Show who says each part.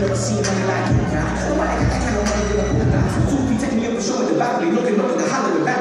Speaker 1: never seen nothing like it, yeah. Nobody got that kind of money in the book now. 2 feet taking me up the show at the balcony, looking up at the holler in the back.